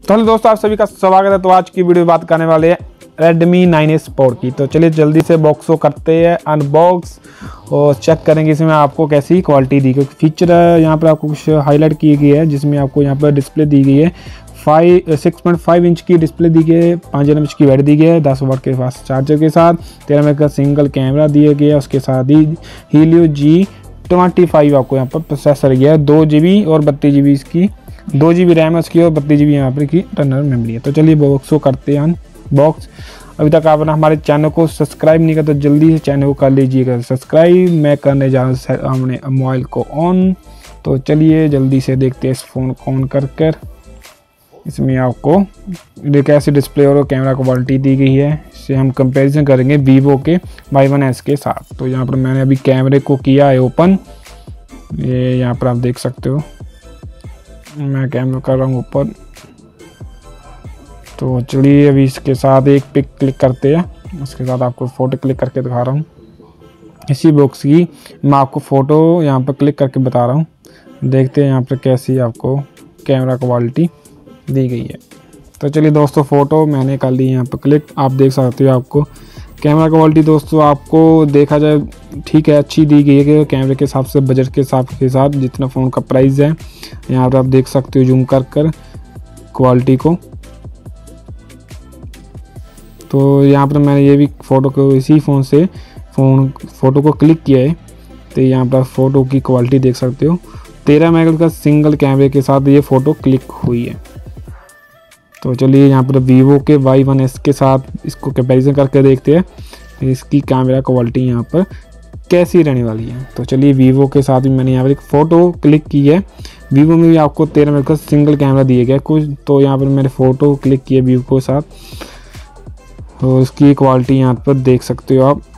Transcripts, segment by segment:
तो हेलो दोस्तों, आप सभी का स्वागत है। तो आज की वीडियो में बात करने वाले हैं Redmi 9S Pro की। तो चलिए जल्दी से बॉक्स को करते हैं अनबॉक्स और चेक करेंगे इसमें आपको कैसी क्वालिटी दी गई। फीचर यहाँ पर आपको कुछ हाईलाइट की गई है, जिसमें आपको यहाँ पर डिस्प्ले दी गई है 6.5 इंच की डिस्प्ले दी गई है, 5 एमएच की बैटरी दी गई है, 10 वाट के फास्ट चार्जर के साथ, 13 मेगा का सिंगल कैमरा दिया गया है। उसके साथ ही Helio G25 आपको यहाँ पर प्रोसेसर गया है, 2 GB और 32 GB इसकी 2 GB रैम है उसकी और 32 GB यहाँ पर की इंटरनल मेमोरी है। तो चलिए बॉक्स को करते हैं बॉक्स। अभी तक आपने हमारे चैनल को सब्सक्राइब नहीं किया तो जल्दी से चैनल को कर लीजिएगा सब्सक्राइब। मैं करने जा रहा हूँ हमने मोबाइल को ऑन। तो चलिए जल्दी से देखते हैं इस फ़ोन को ऑन कर। इसमें आपको कैसी डिस्प्ले और कैमरा क्वालिटी दी गई है, इससे हम कंपैरिजन करेंगे वीवो के Y1S के साथ। तो यहाँ पर मैंने अभी कैमरे को किया है ओपन, ये यहाँ पर आप देख सकते हो। मैं कैमरा कर रहा हूँ ओपन। तो चलिए अभी इसके साथ एक पिक क्लिक करते हैं, उसके साथ आपको फ़ोटो क्लिक करके दिखा रहा हूँ। इसी बॉक्स की मैं आपको फ़ोटो यहाँ पर क्लिक करके बता रहा हूँ। देखते हैं यहाँ पर कैसी आपको कैमरा क्वालिटी दी गई है। तो चलिए दोस्तों फ़ोटो मैंने कर ली यहाँ पर क्लिक। आप देख सकते हो आपको कैमरा क्वालिटी दोस्तों आपको देखा जाए ठीक है, अच्छी दी गई है कि कैमरे के हिसाब से, बजट के हिसाब के साथ जितना फ़ोन का प्राइस है। यहाँ पर आप देख सकते हो जूम कर क्वालिटी को। तो यहाँ पर मैंने ये भी फ़ोटो को इसी फ़ोन से फ़ोटो को क्लिक किया है। तो यहाँ पर फ़ोटो की क्वालिटी देख सकते हो, 13 मेगा का सिंगल कैमरे के साथ ये फ़ोटो क्लिक हुई है। तो चलिए यहाँ पर वीवो के Y1S के साथ इसको कंपैरिजन करके देखते हैं इसकी कैमरा क्वालिटी यहाँ पर कैसी रहने वाली है। तो चलिए वीवो के साथ भी मैंने यहाँ पर एक फ़ोटो क्लिक की है। वीवो में भी आपको 13 मेगा का सिंगल कैमरा दिया गया कुछ। तो यहाँ पर मैंने फ़ोटो क्लिक किया वीवो के साथ, तो इसकी क्वालिटी यहाँ पर देख सकते हो आप।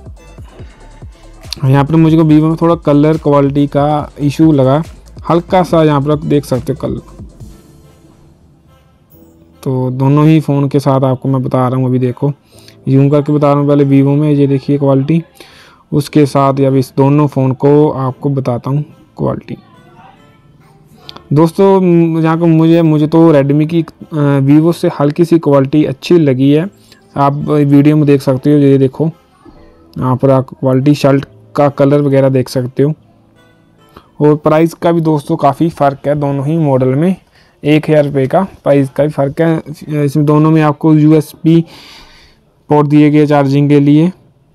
यहाँ पर मुझे को वीवो में थोड़ा कलर क्वालिटी का इशू लगा, हल्का सा यहाँ पर आप देख सकते हो कलर। तो दोनों ही फ़ोन के साथ आपको मैं बता रहा हूँ, अभी देखो जूम करके बता रहा हूँ। पहले वीवो में ये देखिए क्वालिटी, उसके साथ अब इस दोनों फ़ोन को आपको बताता हूँ क्वालिटी। दोस्तों यहाँ को मुझे तो रेडमी की वीवो से हल्की सी क्वालिटी अच्छी लगी है। आप वीडियो में देख सकते हो, ये देखो यहाँ पर आप क्वालिटी शर्ट का कलर वगैरह देख सकते हो। और प्राइस का भी दोस्तों काफ़ी फ़र्क है दोनों ही मॉडल में, 1000 रुपये का प्राइस का भी फ़र्क है। इसमें दोनों में आपको USB पोर्ट दिए गए चार्जिंग के लिए,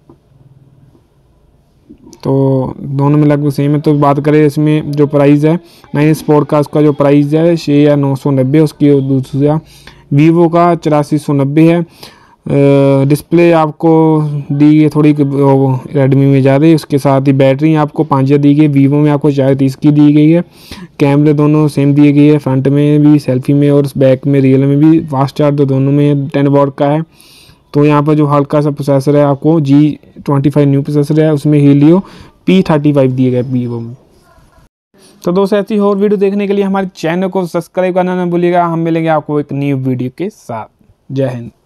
तो दोनों में लगभग सेम है। तो बात करें इसमें जो प्राइस है 9S Pro का, उसका जो प्राइस है 6990, उसकी दूसरा वीवो का 8490 है। डिस्प्ले आपको दी गई थोड़ी रेडमी में ज़्यादा है। उसके साथ ही बैटरी आपको 5 दी गई, वीवो में आपको 430 की दी गई है। कैमरे दोनों सेम दिए गई है, फ्रंट में भी, सेल्फी में और बैक में, रियल में भी। फास्ट चार्ज तो दोनों में 10 वाट का है। तो यहाँ पर जो हल्का सा प्रोसेसर है आपको G25 न्यू प्रोसेसर है, उसमें Helio P35 दिए गए वीवो में। तो दोस्तों ऐसी और वीडियो देखने के लिए हमारे चैनल को सब्सक्राइब करना ना भूलिएगा। हम मिलेंगे आपको एक न्यू वीडियो के साथ। जय हिंद।